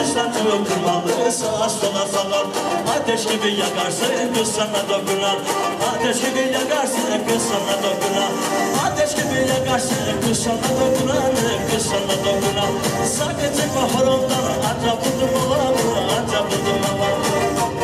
saçı kırmalı sağa sola sallar. Ateş gibi yakarsın kız sana dokunan. Ateş gibi yakarsın kız sana dokunan. Ateş gibi yakarsın kız sana dokunan. Kız sana dokunan. Sakın çıkma horondan anca buldum babamı, anca buldum babamı.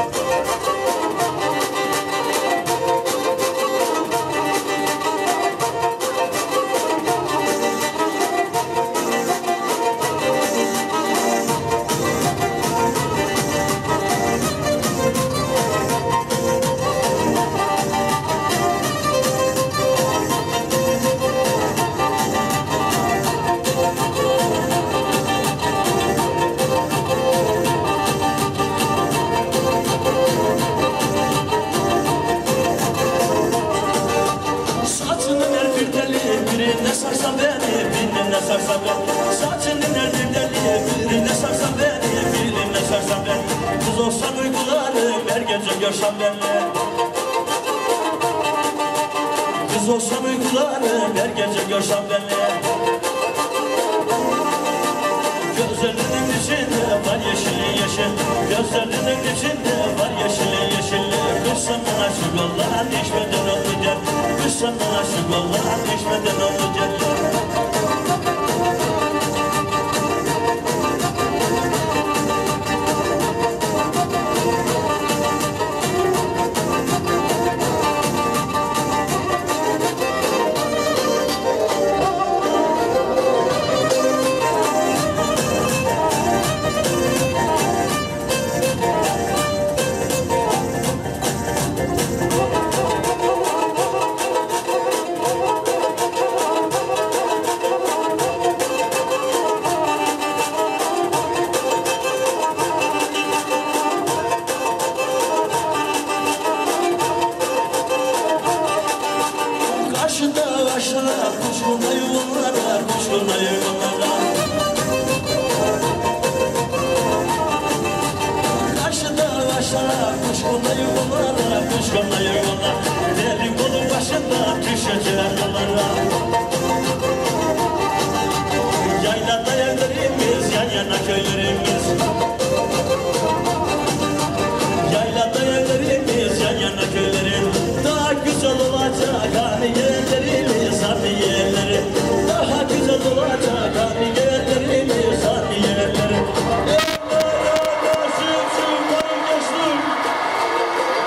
Birine sarsan beni, birine sarsan beni. Saçının her deli, birine sarsan beni, birine sarsan beni. Kız olsan uykularım, her gece görsen benimle. Kız olsan uykularım, her gece görsen benimle. Gözlerinin içinde var yeşilin yeşil. Gözlerinin içinde var yeşilin yeşil. Kız sana aşık olan içmeden olacak. Kız sana aşık olan içmeden olacak. Aşağı kuşkuna yuvalara, kuşkuna yuvalara. Karşıda aşağı kuşkuna yuvalara, kuşkuna yuvalara. Deli kolun başında düşeceğim yollara. Yaylada evlerimiz, yan yana köylerimiz. Yaylada evlerimiz, yan yana köylerimiz. Daha güzel olacak hani yerlerimiz, hani yerleri. Daha güzel olacak hani yerlerimiz, hani yerleri. Eyvallah, yaşasın, varım geçtim.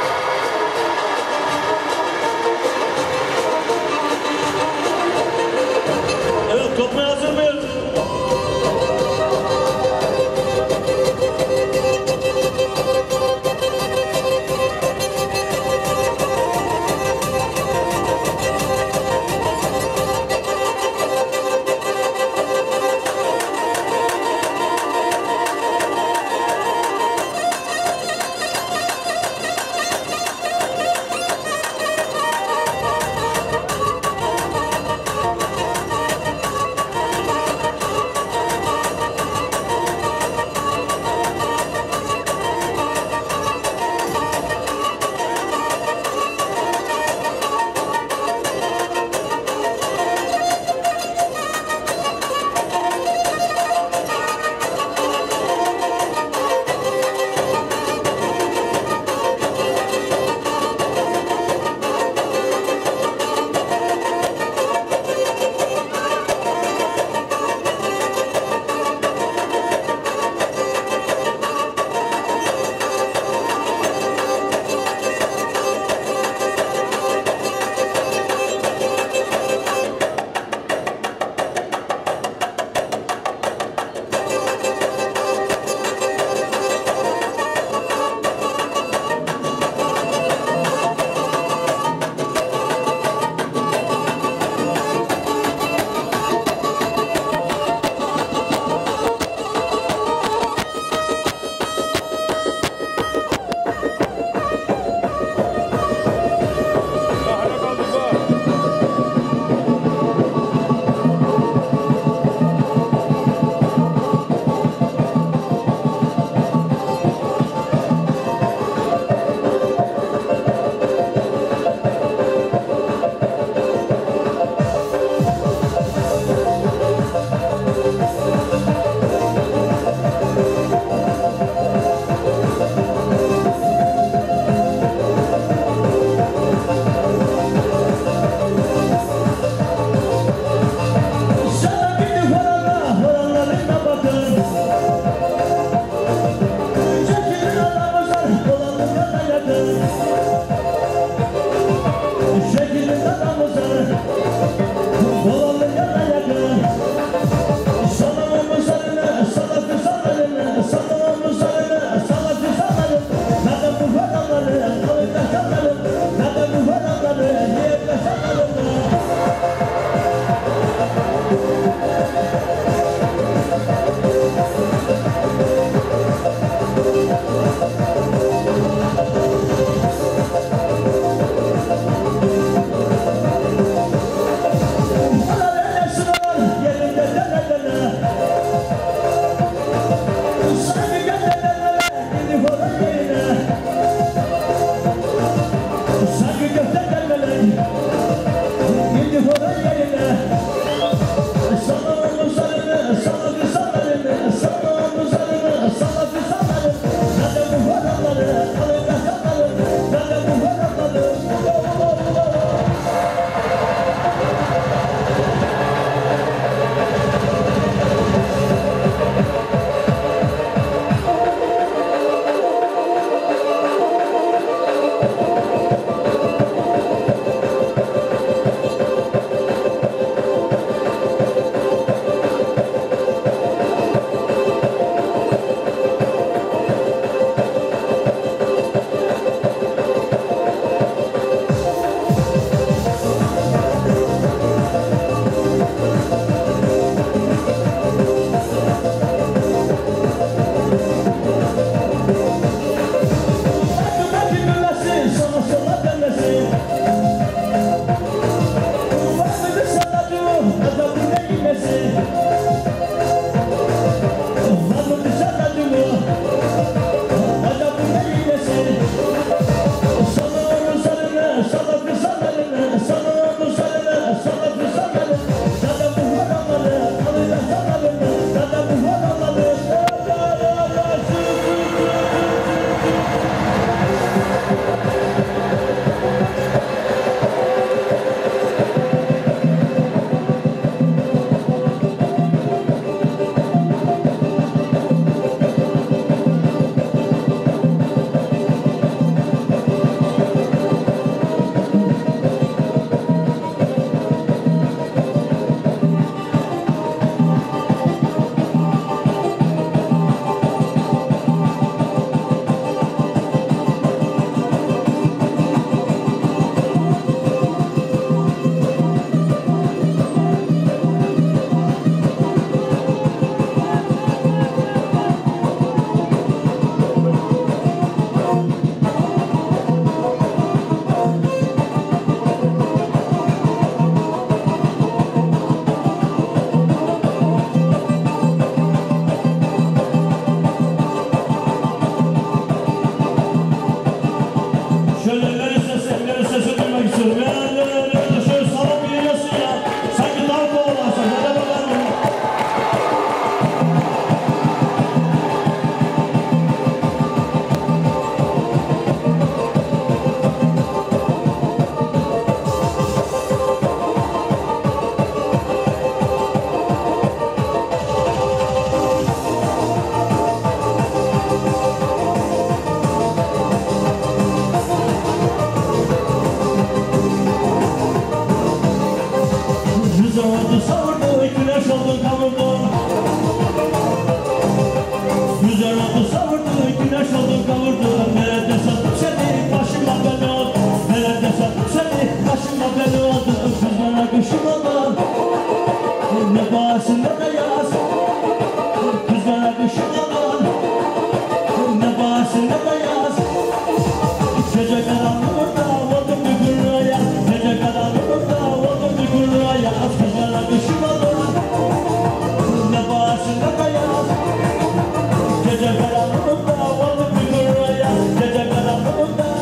Rüzgar oldu savurdu, güneş oldu kavurdu. Nerede sattım seni, başıma bela oldu. Nerede sattım seni, başıma bela oldu. Kızlara kışım oldu, ne bağırsın ne de yaz. Kızlara kışım oldu, ne bağırsın ne de yaz. Gece karanlığında oldum bir gururaya, gece karanlığında oldum bir gururaya. Kızlara kışım oldu, ne bağırsın ne de yaz. Gece karanlığında oldum bir gururaya, gece karanlığında.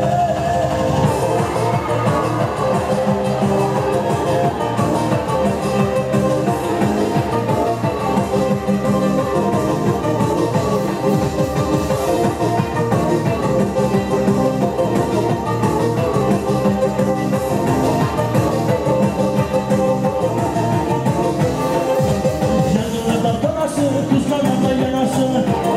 Kızlarla yanarsın,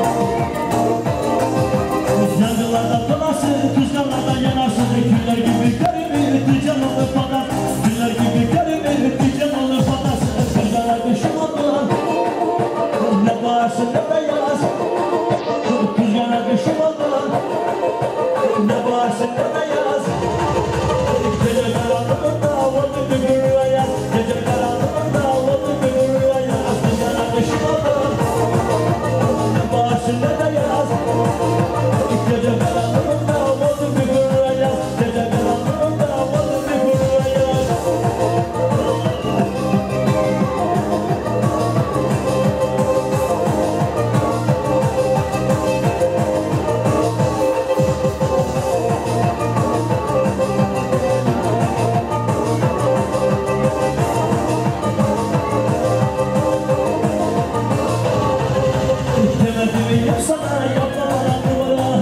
yangılarda dolarsın, kızlarla yanarsın. Güller gibi karımı, canımı patar. Güller gibi karımı, canımı patarsın. Kızlara kışım oldu, ne bağırsın ne de yaz. Kızlara kışım oldu, ne bağırsın ne de yaz. Gece karanlığında oldu bir gururaya, gece karanlığında oldu bir gururaya. Kızlara kışım oldu, ne de yaz. Gece karanlığında oldu bir gururaya, gece karanlığında oldu bir gururaya. Demedim sana yapma bana numara.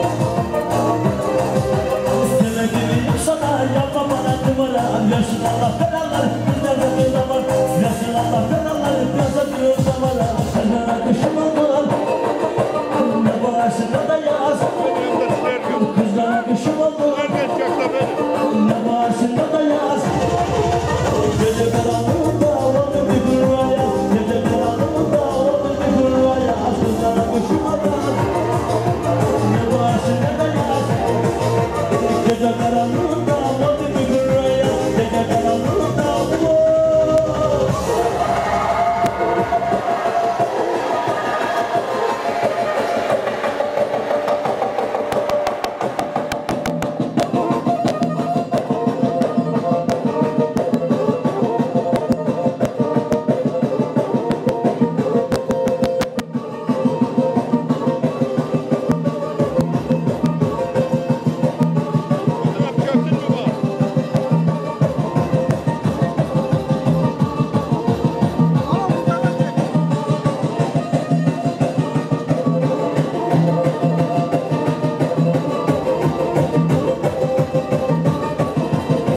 Demedim sana yapma bana numara. Versin Allah belaları, bizlerde bir zaman. Versin Allah belaları, bizlerde bir zaman. Kızlara kışım oldu, ne bağırsın ne de yaz. Kızlara kışım oldu,